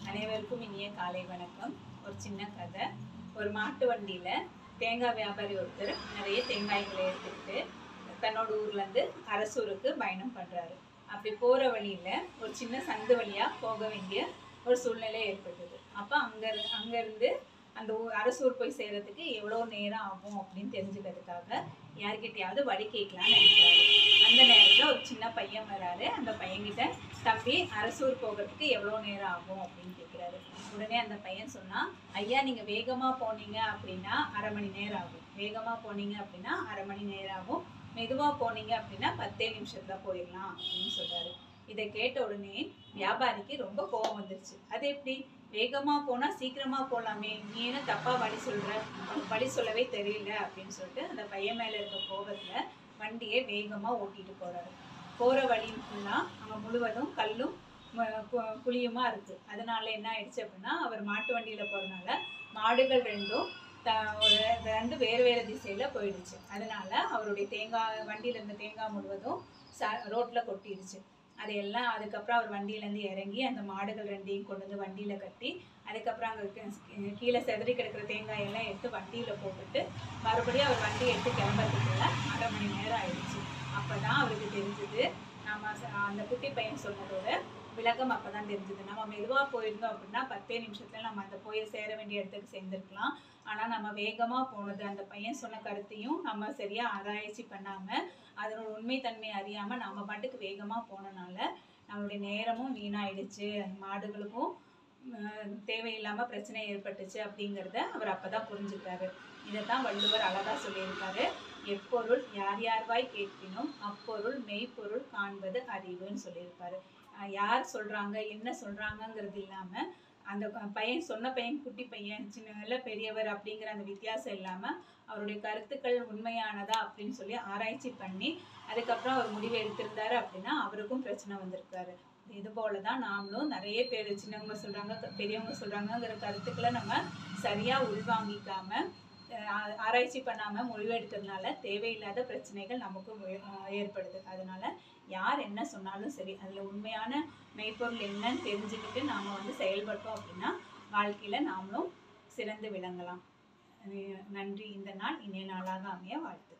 அனைவருக்கும் இனிய காலை வணக்கம். ஒரு சின்ன கதை. ஒரு மாட்டு வண்டியில தேங்காய் வியாபாரி ஒருத்தர் நிறைய தேங்காய்களை எடுத்துக்கிட்டு தன்னோட ஊர்ல இருந்து அரசூருக்கு பயணம் பண்றாரு. அப்படி போற வழியில ஒரு சின்ன சந்து வழியா போக வேண்டிய ஒரு சூழ்நிலை ஏற்பட்டது. அப்ப அங்க இருந்து அந்த அரசூர் போய் சேர்றதுக்கு எவ்வளோ நேரம் ஆகும் அப்படின்னு தெரிஞ்சுக்கிறதுக்காக யார்கிட்டயாவது வழி கேட்கலான்னு நினைக்கிறாரு. அந்த நேரத்தில் ஒரு சின்ன பையன் வராரு. அந்த பையன்கிட்ட, தம்பி, அரசூர் போகிறதுக்கு எவ்வளோ நேரம் ஆகும் அப்படின்னு கேட்குறாரு. உடனே அந்த பையன் சொன்னா, ஐயா, நீங்கள் வேகமாக போனீங்க அப்படின்னா அரை மணி நேரம் ஆகும், வேகமாக போனீங்க அப்படின்னா அரை மணி நேரம் ஆகும், மெதுவாக போனீங்க அப்படின்னா 10 நிமிஷத்தில் போயிடலாம் அப்படின்னு சொல்றாரு. இதை கேட்ட உடனே வியாபாரிக்கு ரொம்ப கோபம் வந்துருச்சு. அது எப்படி, வேகமா போனா சீக்கிரமா போலாமே, நீ என்ன தப்பா வழி சொல்லவே தெரியல அப்படின்னு சொல்லிட்டு அந்த பையன் மேல இருக்க கோபத்துல வண்டியை வேகமா ஓட்டிட்டு போறாரு. போற வழி ஃபுல்லா அங்க முழுவதும் கல்லும் குழியுமா இருக்கு. அதனால என்ன ஆயிடுச்சு அப்படின்னா, அவர் மாட்டு வண்டியில போறதுனால மாடுகள் ரெண்டு வேறு வேறு திசையில போயிடுச்சு. அதனால அவருடைய வண்டியில இருந்த தேங்காய் முழுவதும் ரோட்ல கொட்டிடுச்சு. அதையெல்லாம் அதுக்கப்புறம் அவர் வண்டியிலேருந்து இறங்கி அந்த மாடுகள் ரெண்டையும் கொண்டு வந்து வண்டியில் கட்டி, அதுக்கப்புறம் அங்கே கீழே செதறி கிடக்கிற தேங்காயெல்லாம் எடுத்து வண்டியில் போட்டுட்டு மறுபடியும் அவர் வண்டியை எடுத்து கிளம்புறதுக்குள்ள அரை மணி நேரம் ஆயிடுச்சு. அப்போ தான் அவருக்கு தெரிஞ்சுது, நம்ம அந்த குட்டி பையன் சொன்னதோட விளக்கம் அப்போ தான் தெரிஞ்சுது. நம்ம மெதுவாக போயிருந்தோம் அப்படின்னா 10 நிமிஷத்தில் நம்ம அந்த போய் சேர வேண்டிய இடத்துக்கு சேர்ந்துருக்கலாம். ஆனால் நம்ம வேகமாக போனது, அந்த பையன் சொன்ன கருத்தையும் நம்ம சரியாக ஆராய்ச்சி பண்ணாமல், அதனோட உண்மைத்தன்மை அறியாமல் நம்ம பாட்டுக்கு வேகமாக போனனால நம்மளுடைய நேரமும் வீணாயிடுச்சு, மாடுகளுக்கும் தேவையில்லாமல் பிரச்சனை ஏற்பட்டுச்சு அப்படிங்கிறத அவர் அப்போ தான் புரிஞ்சுக்கிறாரு. இதைத்தான் வள்ளுவர் அழகாக சொல்லியிருக்காரு. எப்பொருள் யார் யார்வாய் கேட்பினும் அப்பொருள் மெய்ப்பொருள் காண்பது அறிவுன்னு சொல்லியிருப்பாரு. யார் சொல்கிறாங்க, என்ன சொல்கிறாங்கங்கிறது இல்லாமல், அந்த சொன்ன பையன் குட்டி பையன், சின்ன பெரியவர் அப்படிங்கிற அந்த வித்தியாசம் இல்லாமல் அவருடைய கருத்துக்கள் உண்மையானதா அப்படின்னு சொல்லி ஆராய்ச்சி பண்ணி அதுக்கப்புறம் அவர் முடிவு எடுத்திருந்தாரு அப்படின்னா அவருக்கும் பிரச்சனை வந்திருக்காரு. இது போல தான் நாமளும் நிறைய பேர் சின்னவங்க சொல்கிறாங்க, பெரியவங்க சொல்கிறாங்கங்கிற கருத்துக்களை நம்ம சரியாக உள்வாங்கிக்காம ஆராய்ச்சி பண்ணாமல் முடிவெடுக்கிறதுனால தேவையில்லாத பிரச்சனைகள் நமக்கும் ஏற்படுது. அதனால யார் என்ன சொன்னாலும் சரி, அதில் உண்மையான மெய்ப்பொருள் என்னன்னு தெரிஞ்சுக்கிட்டு நாம் செயல்பட்டோம் அப்படின்னா வாழ்க்கையில் நாமளும் சிறந்து விளங்கலாம். நன்றி. இந்த நாள் இனிய நாளாக அமைய வாழ்த்து.